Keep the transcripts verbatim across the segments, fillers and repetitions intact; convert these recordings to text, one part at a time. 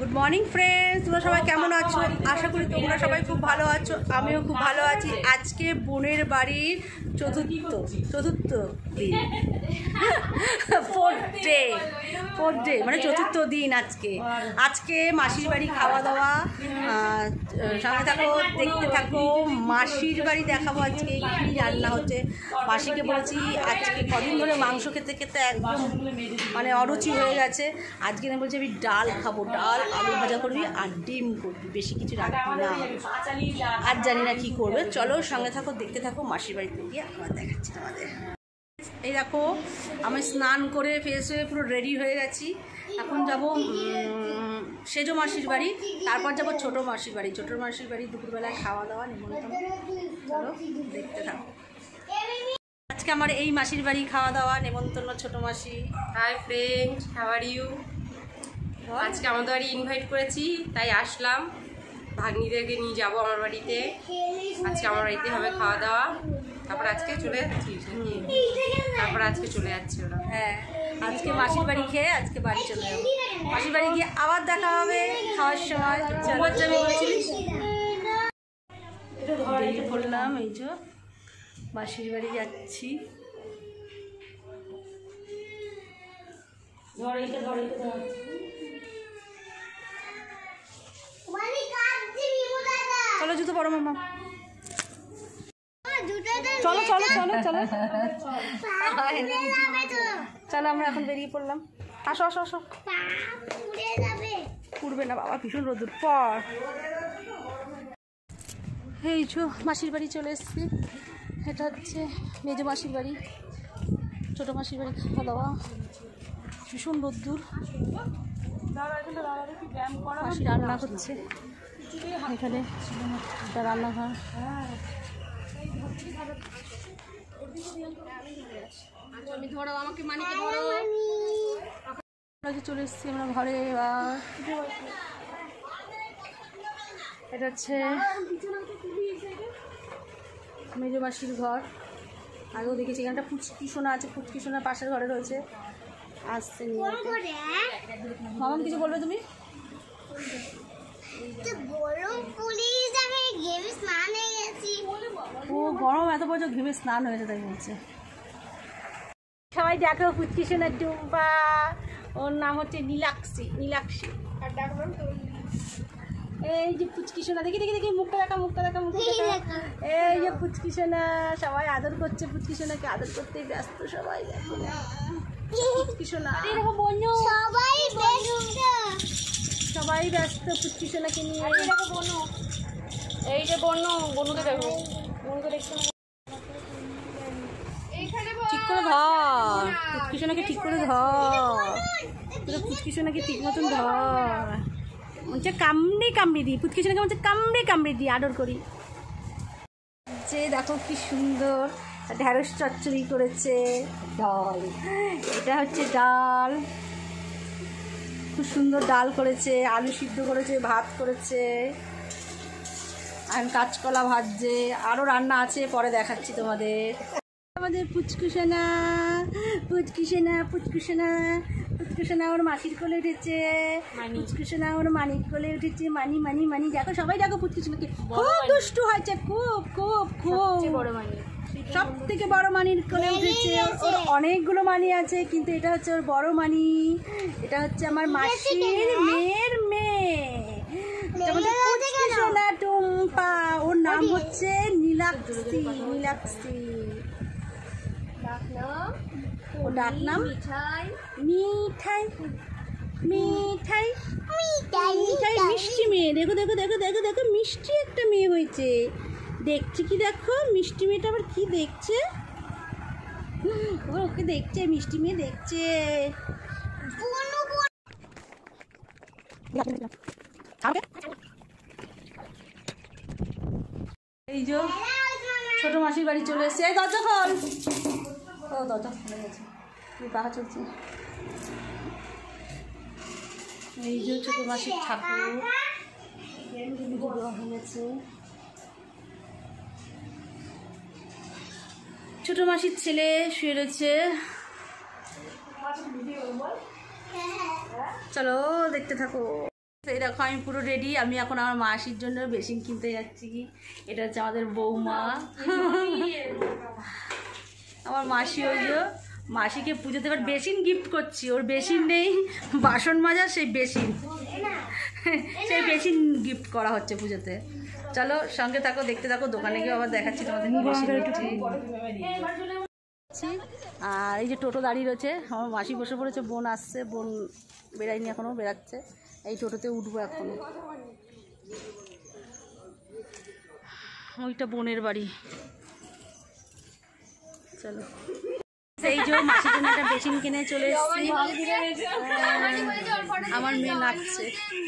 Good morning friends, তোমরা সবাই কেমন আছো? আশা করি তোমরা সবাই খুব ভালো আছো, আমিও খুব ভালো আছি। আজকে বোনের বাড়ির চতুর্থ চতুর্থ দিন, ফোর্থ ডে ফোর্থ ডে মানে চতুর্থ দিন আজকে। আজকে মাসির বাড়ি খাওয়া দাওয়া, সঙ্গে থাকো, দেখতে থাকো। মাসির বাড়ি দেখাবো আজকে কী রান্না হচ্ছে। মাসিকে বলছি আজকে কদিন ধরে মাংস খেতে খেতে একদম মানে অরুচি হয়ে গেছে। আজকে না বলছি আমি ডাল খাবো, ডাল আলু ভাজা করবি আর ডিম করবি, বেশি কিছু রাখবি না। আর জানি না কী করবে, চলো সঙ্গে থাকো, দেখতে থাকো। মাসির বাড়িতে গিয়ে আবার দেখাচ্ছি তোমাদের। এই দেখো আমি স্নান করে ফ্রেশ হয়ে পুরো রেডি হয়ে গেছি। এখন যাব সেজো মাসির বাড়ি, তারপর যাব ছোটো মাসির বাড়ি। ছোটো মাসির বাড়ি দুপুরবেলায় খাওয়া দাওয়া নিমন্ত্রণ, চলো দেখতে থাকো। আজকে আমার এই মাসির বাড়ি খাওয়া দাওয়া নেমন্তন্ন, ছোটো মাসি। Hi friend, how are you? আজকে আমাদের বাড়ি ইনভাইট করেছি, তাই আসলাম। ভাগ্নিদেরকে নিয়ে যাবো আমার বাড়িতে। আজকে আমার বাড়িতে হবে খাওয়া দাওয়া, তারপর আজকে চলে যাচ্ছি। তারপর আজকে চলে যাচ্ছে ওরা। হ্যাঁ, আজকে মাসির বাড়ি খেয়ে আজকে বাড়ি চলে যাবো। মাসির বাড়ি গিয়ে আবার দেখা হবে খাওয়ার সময়। আমি বলছিলিস বেরিয়ে পড়লাম, এই যে মাসির বাড়ি যাচ্ছি। চলো জুতো পরো মামা, চলো চলো চলো চলো চলো আমরা এখন বেরিয়ে পড়লাম। আসো আসো আসো। পুড়বে না বাবা, ভীষণ রোদুর পর। এই যে মাসির বাড়ি চলে এসেছি। এটা হচ্ছে মেজো মাসির বাড়ি, ছোটো মাসির বাড়ি খাওয়া দাওয়া। ভীষণ রোদ্দুর, মাসি রান্না করছে এখানে, একটা রান্নাঘর। ধরো আমাকে, মানিকে ধরো। চলে এসেছি আমরা ঘরে। এবার এটা হচ্ছে মেজো মাসির ঘর। আগেও দেখেছি এখানটা ফুচকি সোনা আছে, ফুচকি সোনা পাশের ঘরে রয়েছে। আসছে নিয়ে মামাম, কিছু বলবে তুমি? ও গরম এত বছর ঘেমে স্নান হয়েছে তাই বলছে। সবাই দেখো ফুচকি সোনার ডুম্পা, ওর নাম হচ্ছে নীলাক্ষী। নীলাক্ষী এই যে ফুচকি সোনা, দেখি দেখি দেখি মুখটা দেখা, মুখটা দেখা, মুখটা দেখা। এই যে ফুচকি সোনা, সবাই আদর করছে ফুচকি সোনাকে, আদর করতেই ব্যস্ত সবাই। দেখো ফুচকি সোনা, সবাই ব্যস্ত ফুচকি সোনাকে নিয়ে। এই যে বনু, বনুকে দেখো, বনুকে দেখছো না? ঠিক করে ধর ফুচকি সোনাকে, ঠিক করে ধর ফুচকি সোনাকে, ঠিক মতন ধর। বলছে কামড়ে কামড়ে দিই ফুচকি সোনাকে, বলছে কামড়ে কামড়ে দিই, আদর করি। যে দেখো কি সুন্দর ঢ্যাঁড়স চচ্চড়ি করেছে, ডাল, এটা হচ্ছে ডাল, খুব সুন্দর ডাল করেছে, আলু সিদ্ধ করেছে, ভাত করেছে, আর কাঁচকলা ভাজছে, আরও রান্না আছে, পরে দেখাচ্ছি তোমাদের। আমাদের পুচকু সোনা, পুচকু সোনা, পুচকু সোনা, পুচকু সোনা ওর মাসির কোলে উঠেছে, পুচকু সোনা ওর মানির কোলে উঠেছে। মানি মানি মানি, দেখো সবাই দেখো পুচকু সোনাকে, খুব দুষ্টু হয়েছে, খুব খুব খুব সব থেকে বড় মানির কোলে উঠেছে। ওর অনেকগুলো মানি আছে, কিন্তু এটা হচ্ছে ওর বড় মানি। এটা হচ্ছে আমার মাসির মেয়ের মেয়ে, পুচকু সোনা টুম্পা। ওর নাম হচ্ছে নীলাক্ষী। নীলাক্ষী ও ডাক নাম মিঠাই, মিঠাই মিঠাই মিঠাই, মিষ্টি মেয়ে। দেখো দেখো দেখো দেখো দেখো, মিষ্টি একটা মেয়ে হয়েছে। দেখছে কি দেখো, মিষ্টি মেয়েটা আবার কি দেখছে, ওকে দেখছে, মিষ্টি মেয়ে দেখছে। এই যে ছোটো মাসির বাড়ি চলে এসছে। এই দরজা খোল, ও দরজা খুলে গেছে, পাখা চলছে। এই যে ছোটো মাসির ঠাকুর হয়ে গেছে। ছোটো মাসির ছেলে শুয়ে রয়েছে। চলো দেখতে থাকো। এই দেখো আমি পুরো রেডি। আমি এখন আমার মাসির জন্য বেসিন কিনতে যাচ্ছি। এটা হচ্ছে আমাদের বৌমা, আমার মাসি। ওই যে মাসিকে পুজোতে এবার বেসিন গিফট করছি। ওর বেসিন নেই, বাসন মাজার সেই বেসিন, সেই বেসিন গিফট করা হচ্ছে পুজোতে। চলো সঙ্গে থাকো, দেখতে থাকো। দোকানে গিয়ে আবার দেখাচ্ছি তোমাদের। আর এই যে টোটো দাঁড়িয়ে রয়েছে, আমার মাসি বসে পড়েছে, বোন আসছে, বোন বেরায়নি এখনো, বেরাচ্ছে। এই টোটোতে উঠবো এখন। ওইটা বোনের বাড়ি। চলো, এই যে মাসির জন্য একটা বেসিন কিনে চলে এসেছি। আমার মেয়ে নাচছে,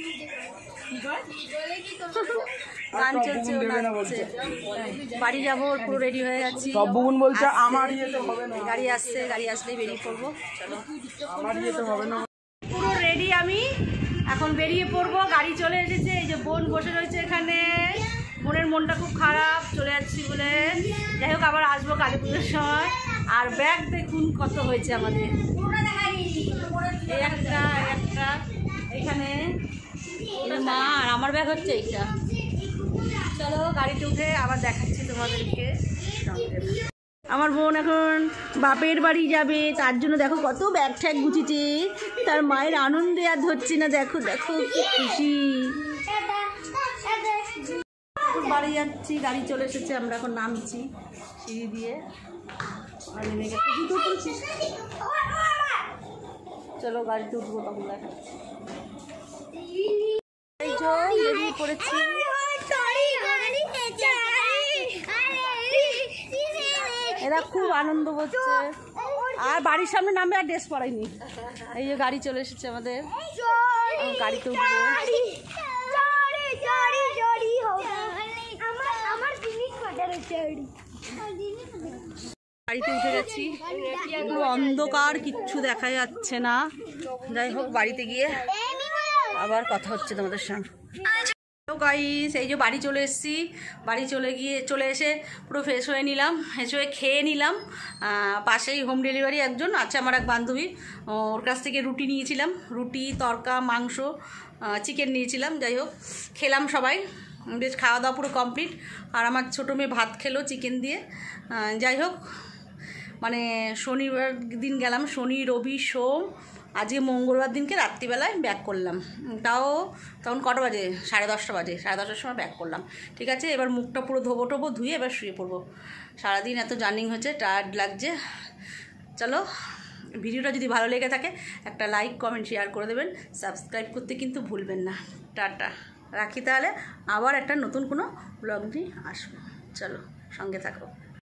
গান চলছে, ও নাচছে। বাড়ি যাবো, পুরো রেডি হয়ে যাচ্ছি। বোন বলছে আমার ইয়েতে হবে না, গাড়ি আসছে, গাড়ি আসলেই বেরিয়ে পড়বো। চলো, আমার ইয়েতে হবে না। পুরো রেডি আমি, এখন বেরিয়ে পড়বো। গাড়ি চলে এসেছে। এই যে বোন বসে রয়েছে এখানে। বোনের মনটা খুব খারাপ, চলে যাচ্ছি বলে। যাই হোক, আবার আসবো কালী পুজোর সময়। আর ব্যাগ দেখুন কত হয়েছে আমাদের। এই একটা, একটা এখানে মা, আর আমার ব্যাগ হচ্ছে এইটা। চলো গাড়িতে উঠে আবার দেখাচ্ছি তোমাদেরকে। আমার বোন এখন বাপের বাড়ি যাবে, তার জন্য দেখো কত ব্যাগ ঠ্যাগ গুছিয়েছে। তার মায়ের আনন্দে আর ধরছি না। দেখো দেখো কি খুশি। বাড়ি যাচ্ছি, গাড়ি চলে এসেছে। আমরা এখন নামছি সিঁড়ি দিয়ে। নেমে গেছে। জুতো পড়ছিস? চলো গাড়িতে উঠবো, তখন দেখাচ্ছি। এই যে বেরিয়ে পড়েছি। এরা খুব আনন্দ করছে। আর বাড়ির সামনে নামবে, আর ড্রেস পরাইনি। এই যে গাড়ি চলে এসেছে আমাদের, গাড়িতে উঠবো। বাড়িতে উঠে গেছি, পুরো অন্ধকার, কিচ্ছু দেখা যাচ্ছে না। যাই হোক, বাড়িতে গিয়ে আবার কথা হচ্ছে তোমাদের সঙ্গে। গাইস, এই যে বাড়ি চলে এসেছি। বাড়ি চলে গিয়ে চলে এসে পুরো ফ্রেশ হয়ে নিলাম, ফ্রেশ হয়ে খেয়ে নিলাম। পাশেই হোম ডেলিভারি একজন আছে, আমার এক বান্ধবী, ওর কাছ থেকে রুটি নিয়েছিলাম। রুটি, তরকা, মাংস, চিকেন নিয়েছিলাম। যাই হোক, খেলাম সবাই, বেশ খাওয়া দাওয়া পুরো কমপ্লিট। আর আমার ছোটো মেয়ে ভাত খেলো চিকেন দিয়ে। যাই হোক, মানে শনিবার দিন গেলাম, শনি, রবি, সোম, আজকে মঙ্গলবার দিনকে রাত্রিবেলায় ব্যাক করলাম। তাও তখন কটা বাজে? সাড়ে দশটা বাজে। সাড়ে দশটার সময় ব্যাক করলাম। ঠিক আছে, এবার মুখটা পুরো ধোবো টোবো, ধুয়ে এবার শুয়ে পড়বো। সারাদিন এত জার্নিং হচ্ছে, টায়ার্ড লাগছে। চলো, ভিডিওটা যদি ভালো লেগে থাকে একটা লাইক, কমেন্ট, শেয়ার করে দেবেন। সাবস্ক্রাইব করতে কিন্তু ভুলবেন না। টাটা, রাখি তাহলে। আবার একটা নতুন কোনো ব্লগ নিয়ে আসবো। চলো, সঙ্গে থাকো।